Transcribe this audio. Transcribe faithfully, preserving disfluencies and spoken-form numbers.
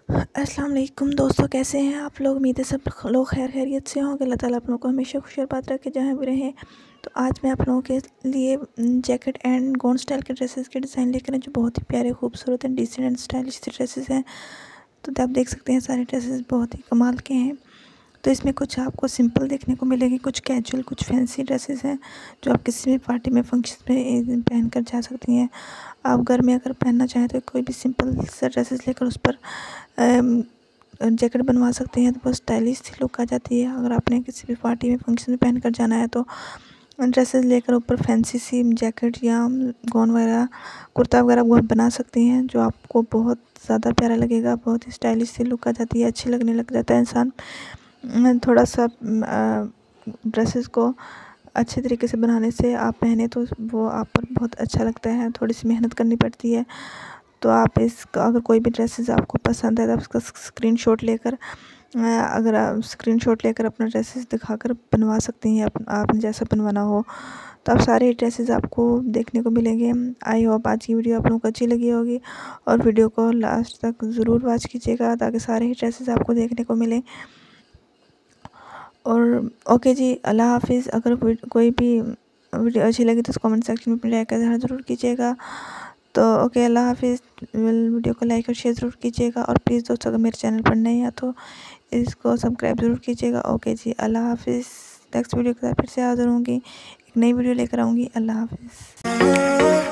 अस्सलाम वालेकुम दोस्तों, कैसे हैं आप लोग। उम्मीद है सब लोग खैर खैरियत से होंगे। अल्लाह ताला आप लोगों को हमेशा खुशहाल रखे जहाँ भी रहें। तो आज मैं आप लोगों के लिए जैकेट एंड गाउन स्टाइल के ड्रेसेस के डिज़ाइन लेकर आए जो बहुत ही प्यारे, खूबसूरत and decent and stylish dresses हैं। तो आप देख सकते हैं सारे ड्रेसेस बहुत ही कमाल के हैं। तो इसमें कुछ आपको सिंपल देखने को मिलेगी, कुछ कैजुअल, कुछ फैंसी ड्रेसेस हैं जो आप किसी भी पार्टी में, फंक्शन में पहन कर जा सकती हैं। आप घर में अगर पहनना चाहें तो कोई भी सिंपल सा ड्रेसेस लेकर उस पर जैकेट बनवा सकते हैं तो बहुत स्टाइलिश सी लुक आ जाती है। अगर आपने किसी भी पार्टी में, फंक्शन में पहन कर जाना है तो ड्रेसेस लेकर ऊपर फैंसी सी जैकेट या गाउन वगैरह, कुर्ता वगैरह वो बना सकती हैं जो आपको बहुत ज़्यादा प्यारा लगेगा। बहुत ही स्टाइलिश सी लुक आ जाती है, अच्छी लगने लग जाता है इंसान। थोड़ा सा ड्रेसेस को अच्छे तरीके से बनाने से आप पहने तो वो आप पर बहुत अच्छा लगता है। थोड़ी सी मेहनत करनी पड़ती है। तो आप इसका अगर कोई भी ड्रेसेस आपको पसंद है तो आप उसका स्क्रीनशॉट लेकर अगर आप स्क्रीनशॉट लेकर अपना ड्रेसेस दिखाकर बनवा सकती हैं, आपने जैसा बनवाना हो। तो आप सारे ड्रेसेस आपको देखने को मिलेंगे। आई होप आज की वीडियो आप लोगों को अच्छी लगी होगी और वीडियो को लास्ट तक ज़रूर वॉच कीजिएगा ताकि सारे ही ड्रेसेस आपको देखने को मिलें। और ओके जी, अल्लाह हाफिज़। अगर कोई भी वीडियो अच्छी लगी तो कमेंट सेक्शन में अपनी राय का इज़हार ज़रूर कीजिएगा। तो ओके, अल्लाह हाफिज़। वीडियो को लाइक और शेयर ज़रूर कीजिएगा और प्लीज़ दोस्तों अगर मेरे चैनल पर नए हैं तो इसको सब्सक्राइब ज़रूर कीजिएगा। ओके जी, अल्लाह हाफिज़। नेक्स्ट वीडियो के साथ फिर से हाज़िर होंगी, एक नई वीडियो लेकर आऊँगी। अल्लाह हाफिज़।